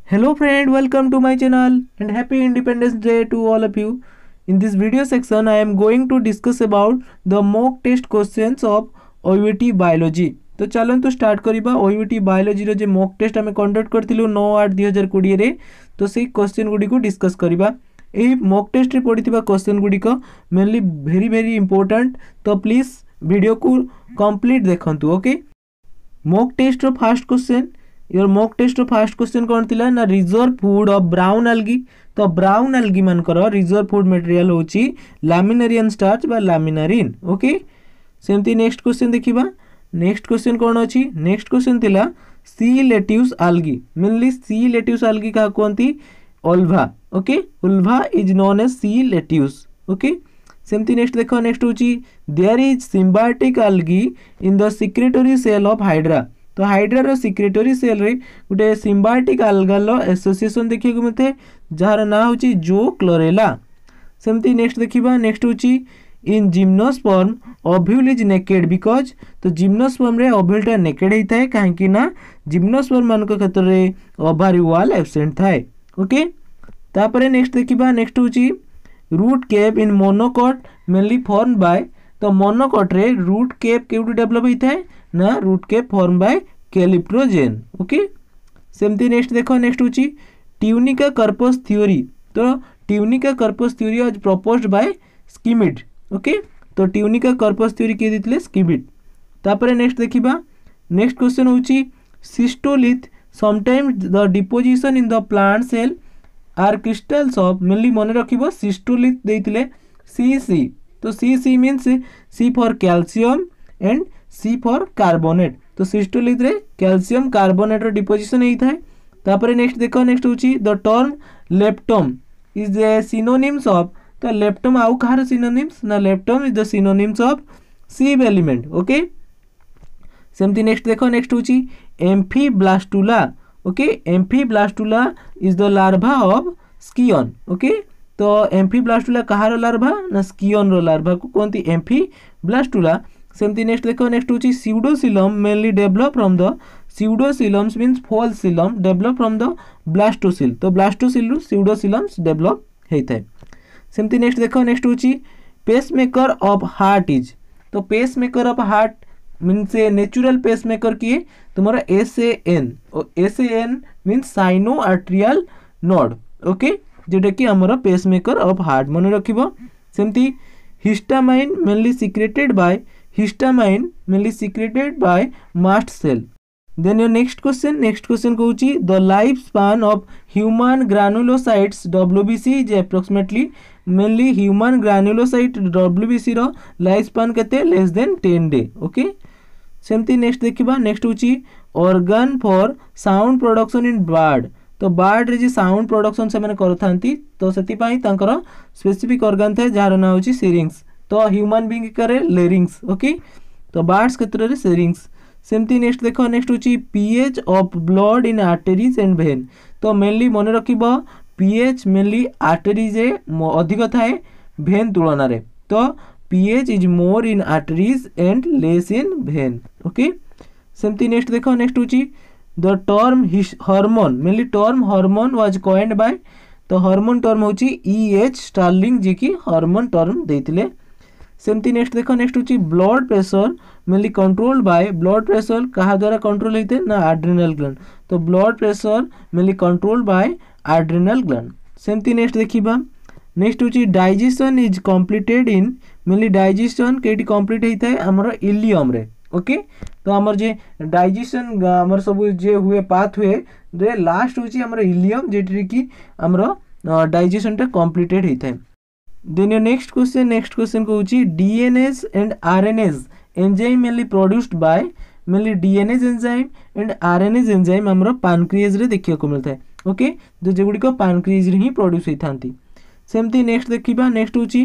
Hello friend, welcome to my channel and happy Independence Day to all of you. In this video section I am going to discuss about the mock test questions of OUT biology. तो चलतु start करवा OUT biology रो जे mock test आम conduct करथिलु 9/8/2020 रे तो से क्वेश्चन गुडी को डिस्कस करवा। एही mock test रे पडिथिबा क्वेश्चन गुडी को मेनली वेरी इंपोर्टेंट, तो प्लीज वीडियो को कंप्लीट देखंतु। ओके, mock test रो first question, your mock test first question कौन थिला ना reserve food of brown algae. तो ब्राउन एल्गी मानकर रिजर्व फूड मटेरियल होची लैमिनारियन स्टार्च बा लैमिनारिन। ओके, सेमती नेक्स्ट क्वेश्चन देखिबा। नेक्स्ट क्वेश्चन कौन अछि? नेक्स्ट क्वेश्चन थिला sea lettuce algae. Mainly sea lettuce algae का कोनती ulva. Okay, ulva is known as sea lettuce. Okay, सेमती नेक्स्ट देखो। नेक्स्ट होची there is symbiotic algae in the secretary cell of hydra. तो हाइड्रार सिक्रेटरी सेल रे गोटे सिम्बायोटिक आल्गाल एसोसिएशन देखिए को मिलते जार ना होची जो क्लोरेला। सेमती नेक्स्ट देखिबा। नेक्स्ट होची in gymnosperm ovule is naked because. तो जिम्नोस्पर्म रे ओव्यूलटा नेकेड होता है कहीं ना जिम्नोस्पर्म मान क्षेत्र में ओभारी वाल एब्सेंट थाए। ओके, तापरे नेक्स्ट देखिबा। नेक्स्ट होची root cap in monocot mainly form by. तो मोनोकॉट रे रूट केप केउटू डेवलप होता है ना root cap form by calyptrogen. Okay, सेमती नेक्स्ट देखो। नेक्स्ट होची ट्यूनिका कर्पस थ्योरी। तो tunica corpus theory was proposed by Schmidt. Okay, तो ट्यूनिका कर्पस थ्योरी के दितले स्किमिड। तापरे नेक्स्ट देखिबा। नेक्स्ट क्वेश्चन होची cystolith sometimes the deposition in the plant cell are crystals of. Mainly मन रखिबो cystolith देइतले C. तो C means C for calcium and C for carbonate. तो सिस्टोलिथ रे कैल्शियम कार्बोनेट रो डिपोजिशन होई थाए। तापरे नेक्स्ट देखो। नेक्स्ट होची the term leptom is the synonyms of. तो लेप्टम आउ कहार सिनोनिम्स ना leptom is the synonyms of sieve element. Okay, सेमती नेक्स्ट देखो। नेक्स्ट होची amphiblastula. Okay, amphiblastula is the larva of sycon. Okay, तो एम्फीब्लास्टुला कहार लार्वा ना स्कियन रो लार्वा को कोनती एम्फीब्लास्टुला। सेमती नेक्स्ट देखो। नेक्स्ट होची pseudocoelom mainly develop from the pseudocoeloms means false coelom develop from the blastocoel. तो ब्लास्टोसिल रु स्यूडोसिलम्स डेवलप होता है। सेमती नेक्स्ट देखो। नेक्स्ट होची पेसमेकर ऑफ हार्ट इज। तो pacemaker of heart means natural pacemaker किए तुम्हारा SAN और SAN means sino atrial node. Okay, जोटा कि आमर पेसमेकर ऑफ हार्ट मन रखिबो। सेमती histamine mainly secreted by mast cell. Then your next question कहूची the life span of human granulocytes WBC is approximately mainly human granulocyte WBC रो life span केते less than 10 day. Okay, सेमती next देखिबा। Next होची organ for sound production in bird। तो bird रे जे sound production से माने करथांती तो सेति पई तांकर स्पेसिफिक ऑर्गन थाए जार ना होची सिरिंग्स। तो ह्यूमन बीइंग करे लेरिंग्स। ओके, तो बर्ड्स क्षेत्र रे सिरिंग्स। सेमती नेक्स्ट देखो। नेक्स्ट होची pH of blood in arteries and vein. तो मेनली मन रखिबो pH मेनली आर्टरीज रे अधिक थाए वेन तुलना रे। तो pH is more in arteries and less in vein. Okay, सेमती नेक्स्ट देखो। नेक्स्ट होची the term hormone mainly term hormone was coined by. तो हार्मोन टर्म होची EH स्टार्लिंग जे कि हार्मोन टर्म देथिले। सेमती नेक्स्ट देखो। नेक्स्ट होची blood pressure mainly controlled by. Blood pressure कहा द्वारा कंट्रोल होते ना एड्रिनल ग्लैंड। तो blood pressure mainly controlled by adrenal gland. सेमती नेक्स्ट देखिबा। नेक्स्ट होची digestion is completed in mainly digestion केटी कंप्लीट होता है हमर इलियम रे। ओके, तो हमर जे डाइजेशन हमर सब जे हुए पाथ हुए जे लास्ट होची हमर इलियम जेटरी की हमर डाइजेशन टा कंप्लीटेड होता है। देन योर नेक्स्ट क्वेश्चन कहूची DNase and RNase enzyme mainly produced by mainly DNase enzyme and RNase enzyme हमर पैनक्रियाज रे देखिया को मिलता है। ओके, जो जेगुडी को पैनक्रियाज रे ही प्रोड्यूस होइथांती। सेमती नेक्स्ट देखिबा। नेक्स्ट होची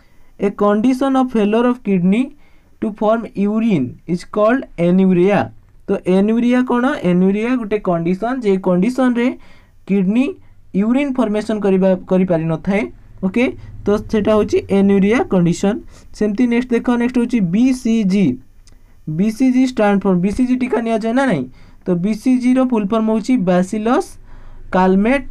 a condition of failure of kidney to form urine is called anuria. तो एन्यूरिया कोन? एन्यूरिया गोटे कंडीशन जे कंडीशन रे किडनी यूरिन फॉर्मेशन करि पारि न थाए। ओके, तो सेटा होची एन्यूरिया कंडीशन। सेमती नेक्स्ट देखो। नेक्स्ट होची BCG स्टैंड फॉर BCG टीका निया जाय ना नहीं। तो BCG रो फुल फॉर्म होची bacillus Calmette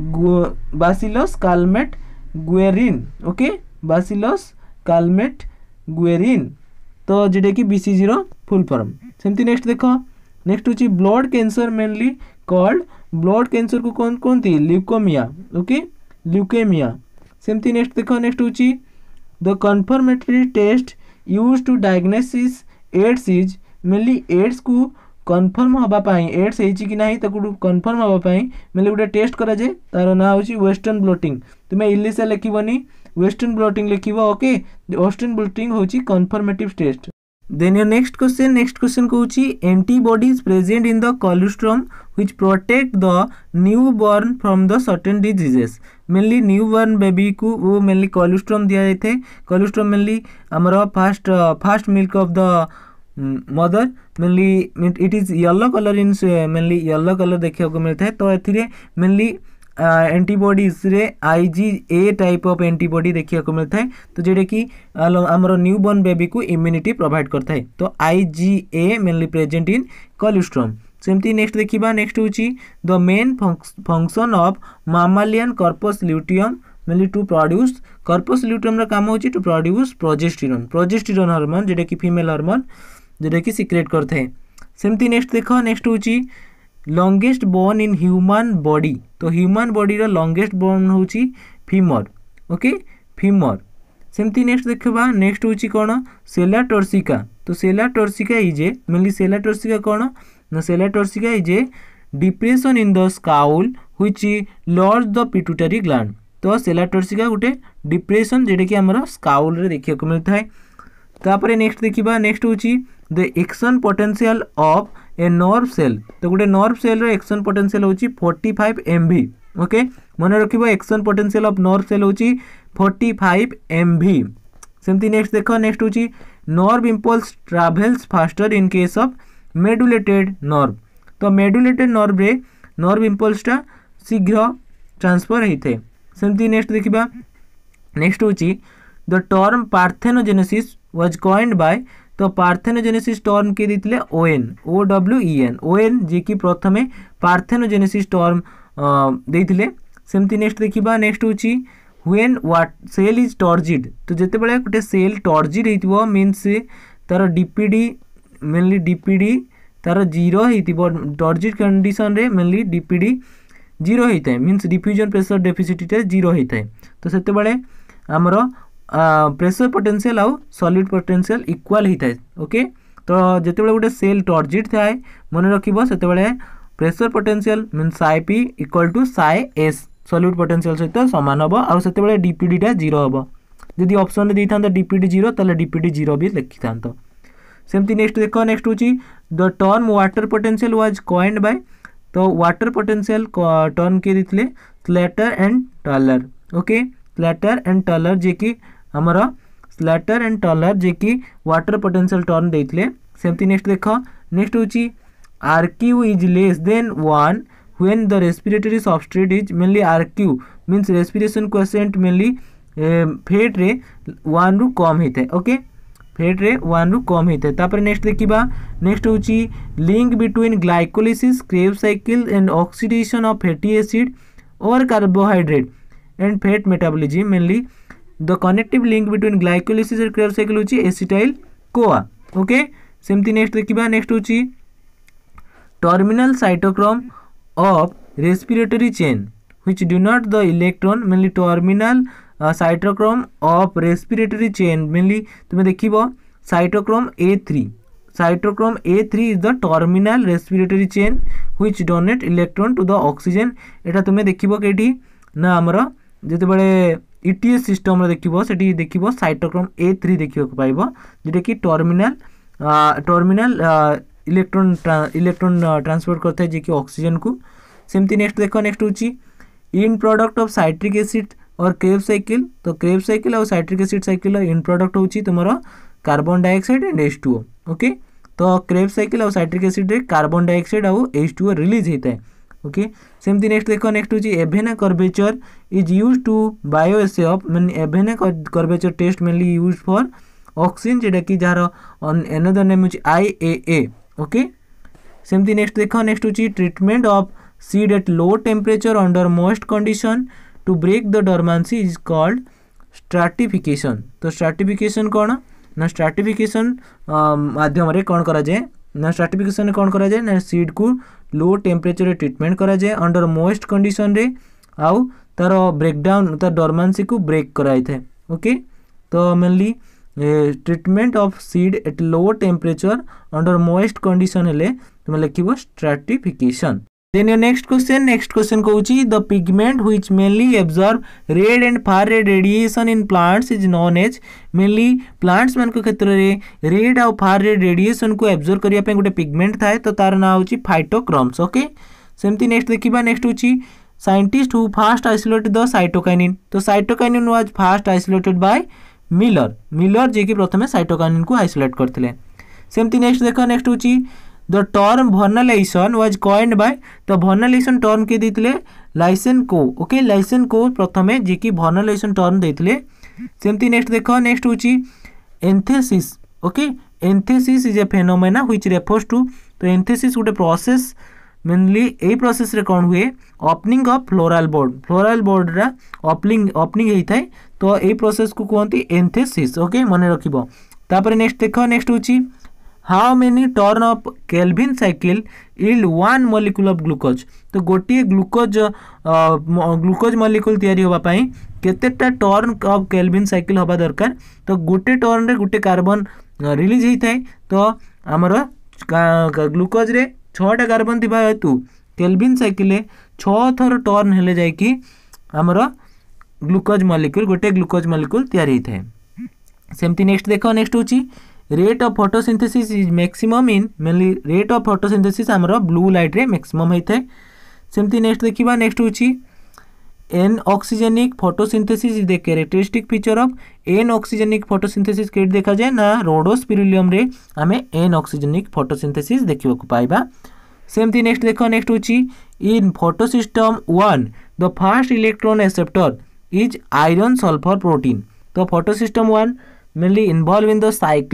bacillus Calmette Guerin okay bacillus Calmette Guerin तो जेटा कि बीसीजी रो फुल फॉर्म सेमती नेक्स्ट देख नेक्स्ट होची blood cancer mainly called blood cancer को कौन कौन थी ल्यूकोमिया ओके ल्यूकेमिया सेमती नेक्स्ट देख नेक्स्ट होची the confirmatory test use to diagnosis AIDS is mainly AIDS को कन्फर्म हवापाई एड्स होती कि ना ताकू कन्फर्म हवापाई मेनली गोटे टेस्ट करा जाए तार ना हूँ वेस्टर्न ब्लोटिंग तुम्हें इलिसा लिखनी वेस्टर्न ब्लोटिंग लिख ओके वेस्टर्न ब्लोटिंग हूँ confirmative test then your next question कहूँ antibodies present in the colostrum which protect the newborn from the certain diseases mainly newborn baby को वो mainly colostrum दिया जाए colostrum mainly आमर first milk of the mother mainly it is yellow colour in mainly yellow colour देखा मिलता है तो ए मेनली एंटीबॉडीज रे IgA टाइप ऑफ एंटीबॉडी देखा मिलता है तो जेटा कि आमर न्यू बॉर्न बेबी को इम्यूनिटी प्रोवाइड करता है तो IgA mainly present in colostrum सेमती नेक्स्ट देखा नेक्स्ट हूँ the main function of mammalian corpus luteum mainly to produce corpus luteum काम होची टू प्रोड्यूस प्रोजेस्टेरोन हार्मोन जेटा कि फीमेल हार्मोन जेटा कि सिक्रेट करता है सेमती नेक्स्ट देख नेक्स्ट हूँ longest bone in human body तो ह्यूमन बॉडी रो लॉन्गेस्ट बोन हूँ फीमर ओके फीमर सेमती नेक्स्ट देखा नेक्स्ट हूँ कौन सेला टर्सिका तो sella turcica is a mainly sella turcica कौन ना sella turcica is a depression in the skull which lodges the pituitary gland तो सेला टर्सिका गोटे डिप्रेशन जेटा कि आमर स्काउल रे देखा मिलता है तापर नेक्स्ट देखा नेक्स्ट हूँ the action potential of a nerve cell तो गोटे नर्व सेल रो एक्शन पोटेंशियल हूँ 45 MV ओके मन रख action potential of nerve cell हूँ 45 MV सेमती नेक्स्ट देख नेक्स्ट हूँ nerve impulse travels faster in case of medullated nerve तो मेडुलेटेड नर्व रे नर्व इम्पल्सटा शीघ्र ट्रांसफर होता है सेमती नेक्स्ट देखा नेक्स्ट हूँ the term parthenogenesis was coined by तो पार्थेनोजेनेसिस टर्म के देते OWEN जी कि प्रथमे पार्थेनोजेनेसिस टर्म देते सेमती नेक्स्ट देखा नेक्स्ट हूँ when what cell is turgid तो जिते बड़े गोटे सेल टर्जिड हो मीन्स तार डीपीडी मेनली डीपीडी तार जीरो हो टर्जिड कंडीशन रे मेनली डीपीडी जीरो होता है means diffusion pressure deficit zero होता है तो सेते बड़े आमर प्रेशर पोटेंशियल आउ सॉलिड पोटेंशियल इक्वल होता है ओके तो जिते बड़े गोटे सेल टर्जिड थाए मन रखिबो सेते बड़े pressure potential means psi P equal to psi S solute potential सहित सामान हम आउ सेते बड़े डीपीडीटा जीरो हम जदि ऑप्शन दे था डीपीडी जीरो ताले डीपीडी जीरो भी लिखि था सेमती नेक्स्ट देख नेक्स्ट हूँ the term water potential was coined by तो वाटर पोटेंशियल टर्म के देते Slatyer and Taylor okay Slatyer and Taylor जे कि आमर स्लेटर एंड टलर जे कि वाटर पोटेंशियल टर्म देते सेमती नेक्स्ट देख नेक्स्ट हूँ RQ is less than 1 when the respiratory substrate is mainly RQ means respiration quotient mainly fat रे 1 रु कम होता है ओके फेट रे 1 रु कम होता है तापर नेक्स्ट देखिबा नेक्स्ट हूँ link between glycolysis Krebs cycle and oxidation of fatty acid और carbohydrate and fat metabolism mainly the connective link between glycolysis और क्रेब्स साइकिल हूँ एसिटाइल कोआ ओके सेमती नेक्स्ट देखिबा नेक्स्ट हूँ terminal cytochrome of respiratory chain which do not the electron mainly terminal cytochrome of respiratory chain mainly तुम्हें देखिबो cytochrome A3 is the terminal respiratory chain which donate electron to the oxygen एटा तुम्हें देखिबो केटी ना हमर जते बड़े ETS system रे देखिबो सेठी देखिबो cytochrome A3 देखिबो पाइबो जेटा कि terminal electron transfer करता है जे कि ऑक्सीजन को सेमती नेक्स्ट देखो नेक्स्ट हूँ in product of citric acid और क्रेब्स साइकिल तो क्रेब्स साइकिल और citric acid cycle in product हूँ तुम carbon dioxide and H2O okay तो क्रेब्स साइकिल और साइट्रिक एसिड रे कार्बन डाइऑक्साइड और H2O रिलीज होता है ओके सेमती नेक्स्ट देखो नेक्स्ट हूँ Avena curvature is use to bioassay of mean Avena curvature test mainly use for oxygen जेटा कि जार अनदर नेम हूँ IAA ओके सेमती नेक्स्ट देखो नेक्स्ट हूँ treatment of seed at low temperature under moist condition to break the dormancy is called stratification. तो stratification कौन ना stratification माध्यम रे कौन करा जाए ना stratification कौन करा जाए ना सीड को लो टेम्परेचर ट्रीटमेंट करा जाए अंडर मोस्ट कंडीशन रे आउ तार ब्रेकडाउन तार डॉर्मेंसी को ब्रेक कराई थे. ओके तो mainly treatment of seed at low temperature under most condition हेले तुम लिखिबो stratification. Then your next question कहूची the pigment which mainly absorb red and far red radiation in plants is known as mainly plants मान को क्षेत्र रे red और far red radiation को absorb करिया पे गोटे pigment थाए तो तार ना होची phytochromes. ओके सेमती नेक्स्ट देखिबा नेक्स्ट होची scientist who first isolated the cytokinin. तो cytokinin was first isolated by Miller जे कि प्रथमे cytokinin को isolate करथिले. सेमती नेक्स्ट देखो नेक्स्ट होची the term vernalization was coined by तो भर्नालाइजेशन टर्म के देथिले लाइसेनको. ओके लाइसेनको प्रथमे जे कि भर्नालाइजेशन टर्म देथिले. सेमती नेक्स्ट देखो नेक्स्ट होची anthesis. Okay anthesis is a phenomena which refers to तो एंथेसिस गोटे प्रोसेस मेनली ए प्रोसेस रे कोन हुए ओपनिंग ऑफ फ्लोरल बोर्ड रा ओपनिंग हेई थाए तो ए प्रोसेस को कहंती एंथेसिस. ओके माने रखिबो. तापर नेक्स्ट देखो नेक्स्ट होची how many turn of Calvin cycle yield one molecule of glucose. तो गोटे ग्लूकोज मॉलिक्यूल तैयारी होबा पई केतेटा टर्न ऑफ केल्विन साइकिल होबा दरकार. तो गोटे टर्न रे गोटे कार्बन रिलीज हेई थाए तो हमर ग्लूकोज रे 6टा कार्बन थिबा हेतु केल्विन साइकिल 6 थर टर्न हेले जाय कि हमर ग्लूकोज मॉलिक्यूल तैयारी हेई थाए. सेमती नेक्स्ट देखो नेक्स्ट होची rate of photosynthesis is maximum in mainly rate of photosynthesis हमरो ब्लू लाइट रे मैक्सिमम होई थाए. सेमती नेक्स्ट देखिबा नेक्स्ट होची anoxygenic photosynthesis is the characteristic feature of anoxygenic photosynthesis के देखा जाए ना रोडोस्पिरुलियम रे हमें एन ऑक्सीजेनिक फोटोसिंथेसिस देखिबा को पाइबा. सेमती नेक्स्ट देखो नेक्स्ट होची in photosystem 1 the first electron acceptor is iron sulphur protein. तो photosystem 1 mainly involve in the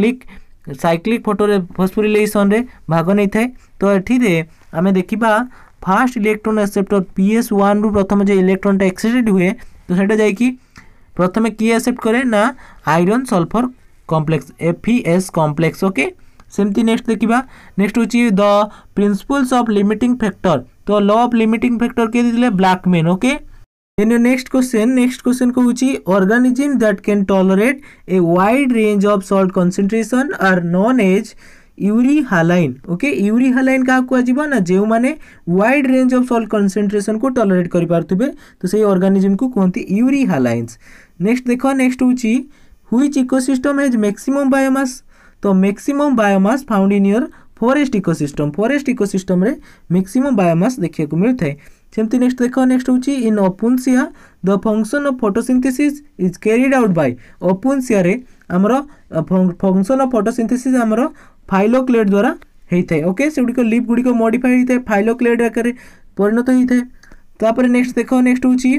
cyclic phosphorylation रे भाग नहीं थाए. तो एठी रे आमे देखिबा फर्स्ट इलेक्ट्रॉन एक्सेप्टर PS1 रु प्रथम जे इलेक्ट्रॉन टा एक्सेप्टेड हुए तो सेटा जाय कि प्रथमे की एक्सेप्ट करे ना iron sulphur complex FeS complex. Okay सेमती नेक्स्ट देखिबा नेक्स्ट होची the principles of limiting factor. तो लॉ ऑफ लिमिटिंग फैक्टर के दिले Blackman. Okay then your next question कहूची organism that can tolerate a wide range of salt concentration are known as euryhaline. Okay euryhaline का कहजिबा ना जे माने wide range of salt concentration को tolerate करि पारथुबे तो सेही ऑर्गेनिज्म को कहंती यूरिहालाइन्स. नेक्स्ट देखो नेक्स्ट होची which ecosystem has maximum biomass. तो maximum biomass found in your forest ecosystem रे मैक्सिमम बायोमास देखिया को मिलथाय. सेमती नेक्स्ट देखो नेक्स्ट होची in Opuntia the function of photosynthesis is carried out by. Opuntia रे हमरो फंक्शन ऑफ फोटोसिंथेसिस हमरो फाइलोक्लेड द्वारा हेई थाए. ओके सेगुडी को लीफ गुडी को मॉडिफाई हेई थाए फाइलोक्लेड आकार परिणत हेई थाए. तापर नेक्स्ट देखो नेक्स्ट होची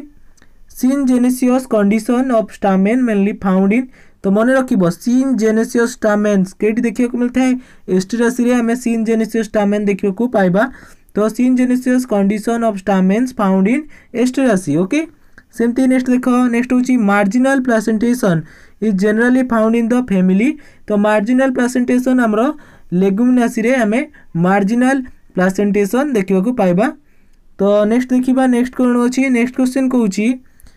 syngenesious condition of stamen mainly found in. तो मन रखिबो सिनजेनेसियस स्टामेन्स केटी देखिया को मिलता है एस्टेरासी रे हमें सिनजेनेसियस स्टामेन देखिया को पाइबा. तो syngenesious condition of stamens found in Asteraceae. Okay सेमती नेक्स्ट देखो नेक्स्ट होची marginal placentation is generally found in the family. तो मार्जिनल प्लासेंटेशन हमरो लेगुमिनासी रे हमें मार्जिनल प्लासेंटेशन देखिया को पाइबा. तो नेक्स्ट देखिबा नेक्स्ट कोन होची नेक्स्ट क्वेश्चन कहूची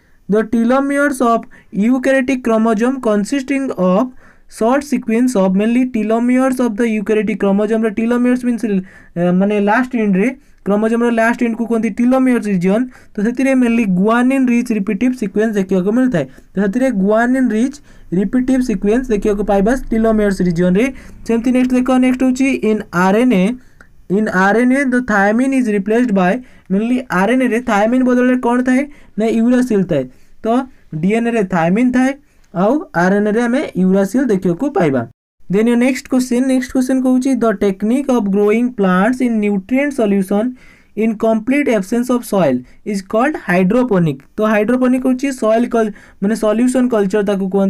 the telomeres of eukaryotic chromosome consisting of short sequence of mainly telomeres of the eukaryotic chromosome रे टीलोमियर्स मींस माने लास्ट एंड रे क्रोमोसोम रे लास्ट एंड को कोनती टीलोमियर्स रीजन. तो सेतिरे mainly guanine rich repetitive sequence देखिया को मिलता है. तो सेतिरे गुआनिन रिच रिपीटिव सीक्वेंस देखिया को पाइबा टीलोमियर्स रीजन रे. सेमती नेक्स्ट देखो नेक्स्ट होची in RNA the thymine is replaced by mainly RNA रे थायमिन बदल रे कोन थाए ना यूरासिल थाए. तो डीएनए रे थायमिन थाए आउ आरएनए रे हमें यूरासिल देखियो को पाइबा. देन योर नेक्स्ट क्वेश्चन कहूची the technique of growing plants in nutrient solution in complete absence of soil is called hydroponic. तो हाइड्रोपोनिक होची सॉइल माने सॉल्यूशन कल्चर ताकू कहंती.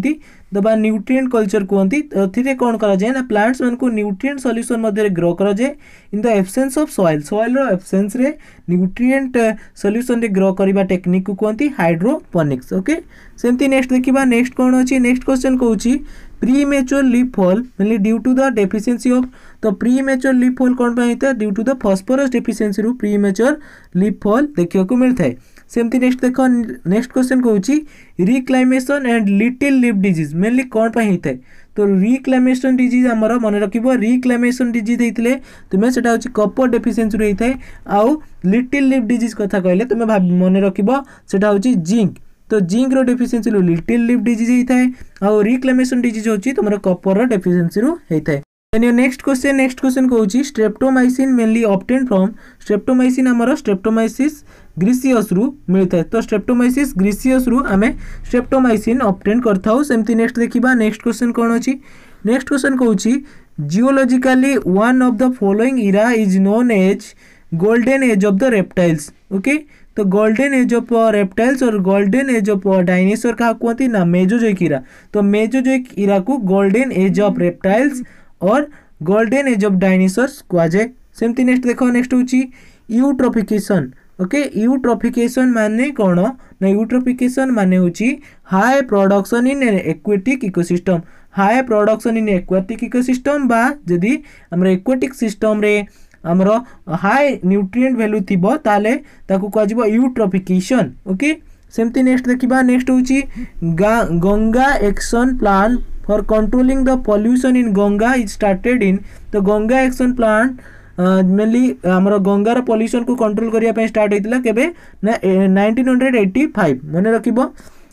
दबा न्यूट्रिएंट कल्चर कहती एथिरे कौन करा जाए ना प्लांट्स मान को न्यूट्रिएंट सॉल्यूशन मध्य ग्रो करा जाए in the absence of soil soil रो एब्सेंस रे न्यूट्रिएंट सॉल्यूशन रे ग्रो करबा टेक्निक को कहती हाइड्रोपोनिक्स ओके सेमती नेक्स्ट देखिबा नेक्स्ट कौन अछि नेक्स्ट क्वेश्चन कहूची premature leaf fall mainly due to the deficiency of तो प्रीमेच्योर लीफ फॉल कौन पे होता due to the phosphorus deficiency रु प्रीमेच्योर लीफ फॉल देखियो को मिलता है सेमती नेक्स्ट देखो नेक्स्ट क्वेश्चन कहूची reclamation and little leaf disease mainly कौन पे होता है तो रिक्लाइमेशन डिजीज आमर मन रखिबो रिक्लाइमेशन डिजीज होइतले तुमे सेटा होची कपर डेफिशिएंसी रही थाए आउ लिटिल लीफ डिजीज कथा कहले तुमे मन रखिबो सेटा होची जिंक तो जिंक रो डेफिशिएंसी रु लिटिल लीफ डिजीज होता है आउ रिक्लाइमेशन डिजीज होची तुमरा कपर रो डेफिशिएंसी रु होता है then your next question कहूची streptomycin mainly obtained from streptomycin हमर स्ट्रेप्टोमाइसिस ग्रीसियस रु मिलता है तो स्ट्रेप्टोमाइसिस ग्रीसियस रु आमे स्ट्रेप्टोमाइसिन ऑब्टेन करथाउ सेमती नेक्स्ट देखिबा नेक्स्ट क्वेश्चन कोन अछि नेक्स्ट क्वेश्चन कहूची geologically one of the following era is known as golden age of the reptiles okay तो गोल्डन एज ऑफ रेप्टाइल्स और गोल्डन एज ऑफ डायनासोर का कहती ना मेजोजोइक इरा तो मेजोजोइक इरा को गोल्डन एज ऑफ रेप्टाइल्स और golden age of dinosaurs कहा जाए सेमती नेक्स्ट देखो नेक्स्ट होची यूट्रोफिकेशन ओके यूट्रोफिकेशन माने कौन ना यूट्रोफिकेशन माने होची high production in aquatic ecosystem high production in aquatic ecosystem बा जदी हमर एक्वेटिक सिस्टम रे हमर हाई न्यूट्रिएंट वैल्यू थिबो ताले ताकू कह जिवो यूट्रोफिकेशन ओके सेमती नेक्स्ट देखिबा नेक्स्ट होची Ganga action plan for controlling the pollution in Ganga is started in तो गंगा एक्शन प्लान मेनली हमर गंगार पॉल्यूशन को कंट्रोल करिया पे स्टार्ट होइतिला केबे ना 1985 मने रखिबो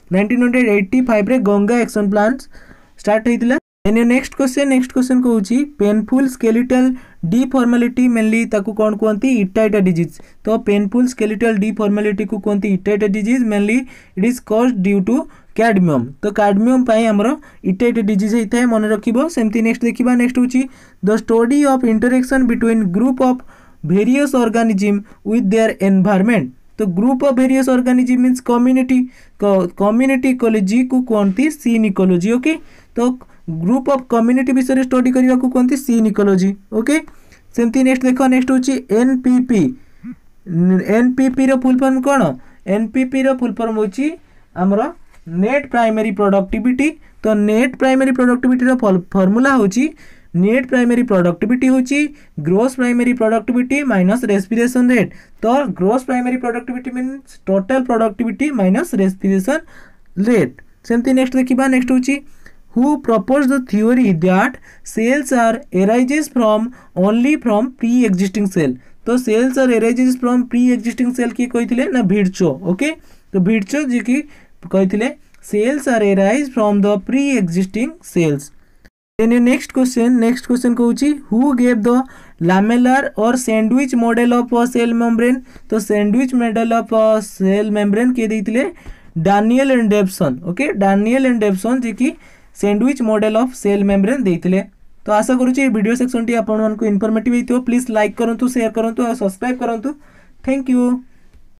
1985 रे गंगा एक्शन प्लान स्टार्ट होइतिला एने नेक्स्ट क्वेश्चन कहूची पेनफुल स्केलेटल डिफॉर्मेलिटी मेनली ताकू कौन कहती इटाइटा डिजीज तो पेनफुल स्केलेटल डिफॉर्मेलिटी को कहती itai itai disease mainly it is caused due to cadmium तो कैडमियम पाई हमरो इटाइटा डिजीज होता है मन रखिबो सेमती नेक्स्ट देखिबा नेक्स्ट होची the study of interaction between group of various organism with their environment तो group of various organism means community ecology को कहती सीन इकोलॉजी ओके तो ग्रुप ऑफ कम्युनिटी विषय स्टडी करने को कहती सीन इकोलॉजी ओके सेमती नेक्स्ट देखो नेक्स्ट होची एनपीपी रो फुल फॉर्म कोन एनपीपी रो फुल फॉर्म होची हमरो नेट प्राइमरी प्रोडक्टिविटी तो नेट प्राइमरी प्रोडक्टिविटी रो फार्मूला होची नेट प्राइमरी प्रोडक्टिविटी होची gross primary productivity minus respiration rate तो gross primary productivity means total productivity minus respiration rate सेमती नेक्स्ट देखिबा नेक्स्ट होची who proposed the theory that cells are arises from only from pre-existing cell तो cells are arises from pre-existing cell की कहिथिले ना भिडचो okay तो भिडचो जी की कहिथिले cells are arise from the pre-existing cells then next question कहूची who gave the lamellar or sandwich model of a cell membrane तो sandwich model of a cell membrane के देथिले Danielli and Davson okay Danielli and Davson ji की sandwich model of cell membrane देइथिले तो आशा करूची ये video section टी आपन को इन्फॉर्मेटिव हेतियो प्लीज लाइक करंतु शेयर करंतु और सब्सक्राइब करंतु थैंक यू।